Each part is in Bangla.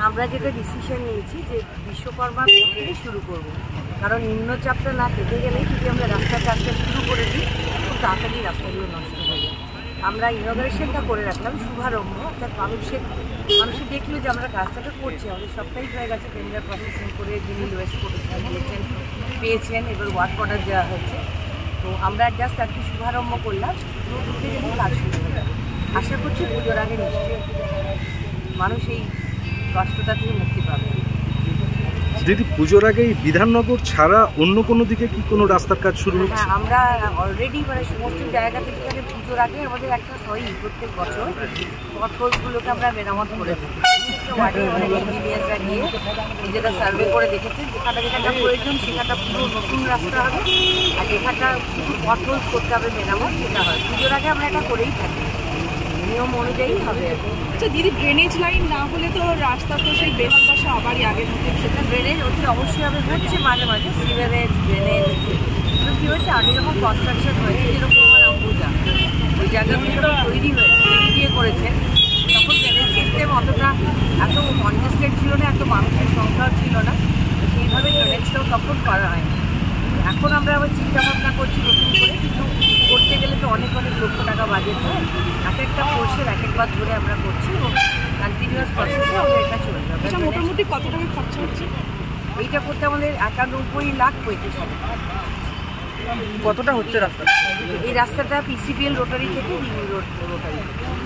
আমরা যেটা ডিসিশন নিয়েছি যে বিশ্বকর্মা থেকে শুরু করব, কারণ নিম্নচাপটা না কেটে গেলেই যদি আমরা রাস্তার কাজটা শুরু করে দিই খুব তাড়াতাড়ি রাস্তাগুলো নষ্ট হয়ে যায়। আমরা ইনগ্রেশনটা করে রাখলাম শুভারম্ভ, অর্থাৎ মানুষে দেখলো যে আমরা কাজটা করছি। আমাদের সবটাই হয়ে গেছে, টেন্ডার প্রসেসিং করে যিনি ওয়েস্ট পেয়েছেন, এবার ওয়ার্ক অর্ডার দেওয়া হয়েছে। তো আমরা জাস্ট একটু শুভারম্ভ করলাম, থেকে যদি কাজ শুরু হয়ে যাবে। আশা করছি পুজোর আগে নিশ্চয়ই মানুষ এই কষ্টটা থেকে মুক্তি পাবে। দিদি, পুজোর আগেই বিধাননগর ছাড়া অন্য কোনো দিকে কি কোনো রাস্তার কাজ শুরু হচ্ছে? হ্যাঁ, আমরা অলরেডি সমস্ত জায়গা থেকে পুজোর আগে আমাদের একটা হয়ই প্রত্যেক বছর পথগুলোকে আমরা মেরামত করে দিই। অনেক ইঞ্জিনিয়াররা গিয়ে নিজেরা সার্ভে করে দেখেছেন যেখানটা প্রয়োজন সেখানটা পুরো নতুন রাস্তা হবে, আর যেখানটা শুধু পথ করতে হবে মেরামত সেটা হয়। পুজোর আগে আমরা এটা করেই থাকি, নিয়ম অনুযায়ী হবে। আচ্ছা দিদি, ড্রেনেজ লাইন না হলে তো রাস্তা তো সেই বেহাল দশা আবারই আগের মধ্যে। সেটা ড্রেনেজ অতি অবশ্যই হবে, হচ্ছে মাঝে মাঝে সিভারেজ ড্রেনেজ। কিন্তু কী হচ্ছে, আগে যখন কনস্ট্রাকশন হয়েছে যেরকম আমার অম্বুজা ওই জায়গাগুলো যখন তৈরি হয়েছে দিয়ে করেছেন তখন ড্রেনেজ সিস্টেম অতটা এত কনজেস্টেড ছিল না, এত মানুষের সংখ্যাও ছিল না, সেইভাবে ড্রেনেজটাও তখন করা হয়নি। এখন আমরা আবার চিন্তা ভাবনা করছি নতুন করে, কিন্তু করতে গেলে তো অনেক লক্ষ টাকা বাজেট হয়। এক একটা কোর্সের এক একবার ধরে আমরা করছি এবং কন্টিনিউয়াস প্রসেসে আমাদের এটা চলে যাবে। মোটামুটি কত টাকা খরচা হচ্ছে এইটা করতে? আমাদের 91,35,000। কতটা হচ্ছে রাস্তা? এই রাস্তাটা পিসিপিএল রোটারি থেকে রিং রোড রোটারি।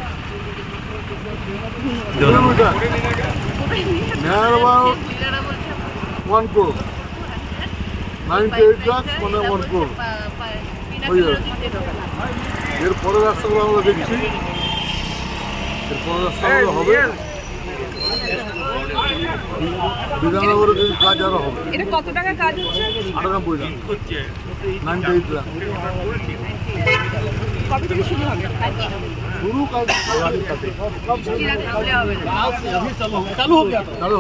এর পরের রাস্তাগুলো আমরা দেখছি, এর পরের রাস্তাগুলো হবে বিধাননগরের যদি কাজ আরো হবে। এটা কত টাকা কাজ হচ্ছে? 98 লাখ, 98 লাখ। কবে থেকে শুরু হবে? শুরু কাজ চালু হবে।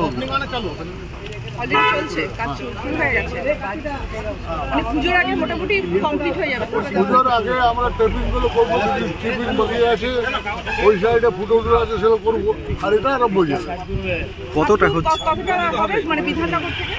অলরেডি চলছে, কাজ শুরু হয়ে গেছে। মানে পুজোর আগে মোটামুটি কমপ্লিট হয়ে যাবে। পুজোর আগে আমরা টেপিংগুলো করবো, টেপিং বাকি আছে, ওই সাইডে ফুটোগুলো আছে সেগুলো করবো, আর এটা আরম্ভ হয়ে যাবে। কতটা হচ্ছে? কতটা হবে মানে বিধাননগর থেকে?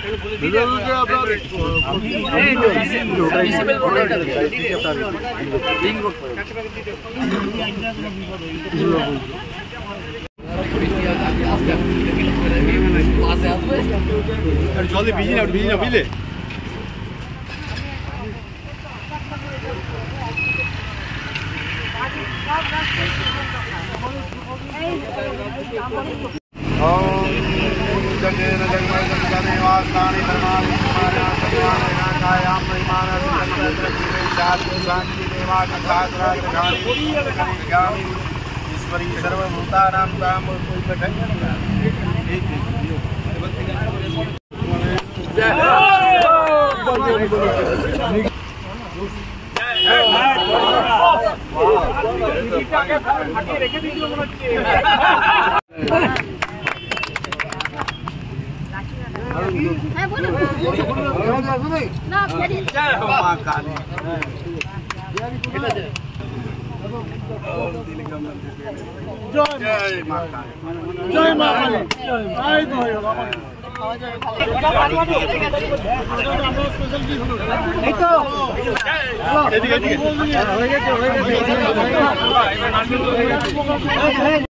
জলে ভিজি না বুঝলে। ईश्वरी सर्वभूतानां जय मां काली।